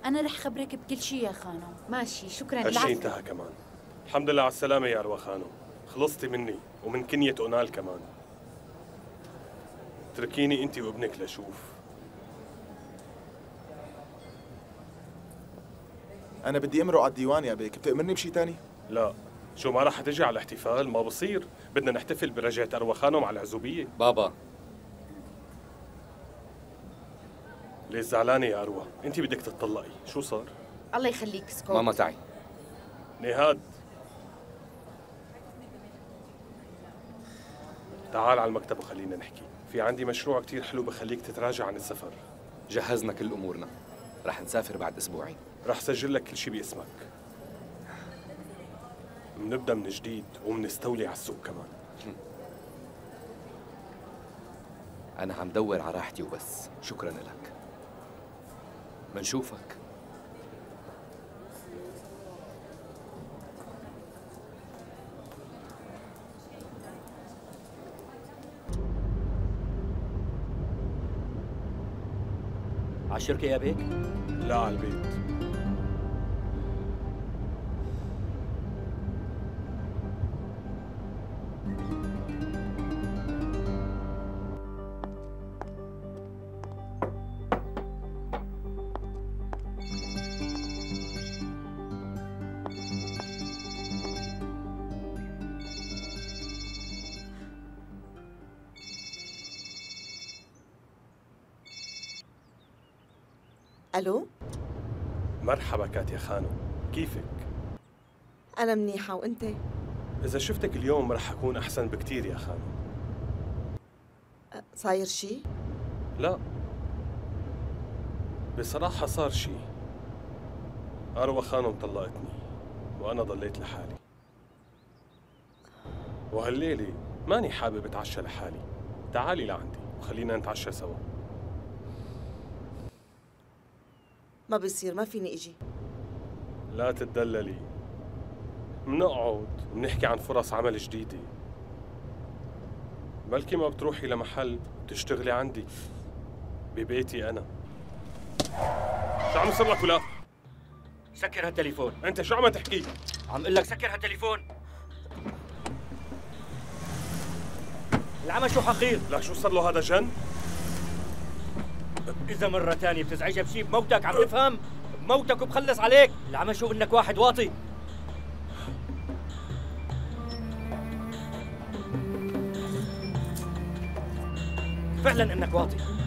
أنا رح خبرك بكل شيء يا خانو. ماشي، شكرا. هالشي انتهى كمان. الحمد لله على السلامة يا أروى خانو. خلصتي مني ومن كنية أونال كمان. اتركيني أنت وابنك لشوف. أنا بدي أمرق على الديوان يا بيك، بتأمرني بشي تاني؟ لا، شو ما راح تجي على الاحتفال؟ ما بصير، بدنا نحتفل برجعة أروى خانو مع العزوبية. بابا ليش زعلانة يا أروى؟ أنت بدك تتطلقي، شو صار؟ الله يخليك اسكت. ماما تعي. نهاد تعال على المكتب وخلينا نحكي. في عندي مشروع كتير حلو بخليك تتراجع عن السفر. جهزنا كل أمورنا، رح نسافر بعد أسبوعين. رح سجل لك كل شيء باسمك. بنبدأ من جديد وبنستولي على السوق كمان. أنا عم دور على راحتي وبس، شكراً لك. منشوفك. على الشركة يا بيك؟ لا، على البيت. ألو؟ مرحبا كاتيا خانو، كيفك؟ أنا منيحة، وأنت؟ إذا شفتك اليوم رح أكون أحسن بكتير يا خانو. صاير شي؟ لا، بصراحة صار شي. أروى خانم طلقتني وأنا ضليت لحالي، وهالليلة ماني حابب أتعشى لحالي. تعالي لعندي وخلينا نتعشى سوا. ما بصير، ما فيني إجي. لا تتدللي، منقعد ونحكي عن فرص عمل جديدة. بلكي ما بتروحي لمحل وتشتغلي عندي ببيتي أنا. شو عم يصير لك ولا؟ سكر هالتليفون. أنت شو عم تحكي؟ عم اقول لك سكر هالتليفون. العمى شو حقير؟ لا، شو صار له هذا جن؟ إذا مرة تانية بتزعجها بشي بموتك، عم تفهم؟ بموتك وبخلص عليك. العمى شو إنك واحد واطي. فعلا إنك واطي.